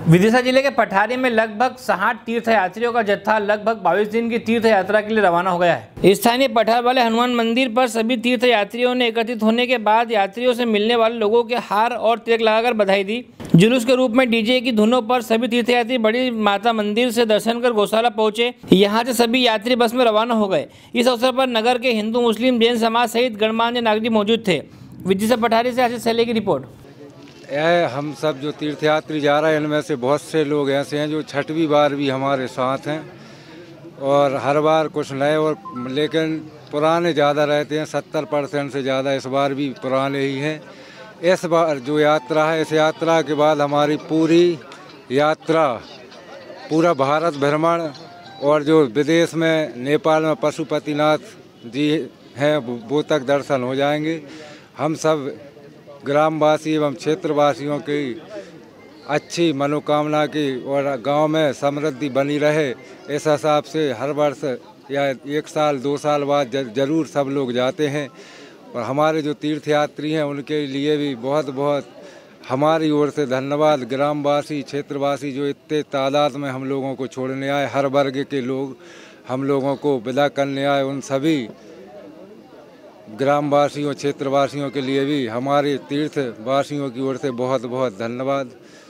विदिशा जिले के पठारी में लगभग 60 तीर्थयात्रियों का जत्था लगभग 22 दिन की तीर्थ यात्रा के लिए रवाना हो गया है। स्थानीय पठार वाले हनुमान मंदिर पर सभी तीर्थयात्रियों ने एकत्रित होने के बाद यात्रियों से मिलने वाले लोगों के हार और तिलक लगाकर बधाई दी। जुलूस के रूप में डीजे की धुनों पर सभी तीर्थयात्री बड़ी माता मंदिर से दर्शन कर गौशाला पहुंचे। यहां से सभी यात्री बस में रवाना हो गए। इस अवसर पर नगर के हिंदू मुस्लिम जैन समाज सहित गणमान्य नागरिक मौजूद थे। विदिशा पठारी से आशीष सैले की रिपोर्ट। हम सब जो तीर्थयात्री जा रहे हैं इनमें से बहुत से लोग ऐसे हैं जो छठवीं बार भी हमारे साथ हैं और हर बार कुछ नए और लेकिन पुराने ज़्यादा रहते हैं। 70% से ज़्यादा इस बार भी पुराने ही हैं। इस बार जो यात्रा है, इस यात्रा के बाद हमारी पूरी यात्रा पूरा भारत भ्रमण और जो विदेश में नेपाल में पशुपतिनाथ जी हैं वो तक दर्शन हो जाएंगे। हम सब ग्रामवासी एवं क्षेत्रवासियों की अच्छी मनोकामना की और गांव में समृद्धि बनी रहे इस हिसाब से हर वर्ष या 1 साल 2 साल बाद जरूर सब लोग जाते हैं। और हमारे जो तीर्थयात्री हैं उनके लिए भी बहुत बहुत हमारी ओर से धन्यवाद। ग्रामवासी क्षेत्रवासी जो इतने तादाद में हम लोगों को छोड़ने आए, हर वर्ग के लोग हम लोगों को विदा करने आए, उन सभी ग्रामवासियों क्षेत्रवासियों के लिए भी हमारे तीर्थवासियों की ओर से बहुत बहुत धन्यवाद।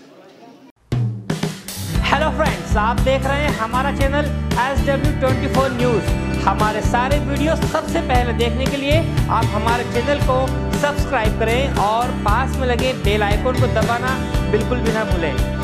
हेलो फ्रेंड्स, आप देख रहे हैं हमारा चैनल SW24 न्यूज़। हमारे सारे वीडियो सबसे पहले देखने के लिए आप हमारे चैनल को सब्सक्राइब करें और पास में लगे बेल आइकन को दबाना बिल्कुल भी ना भूलें।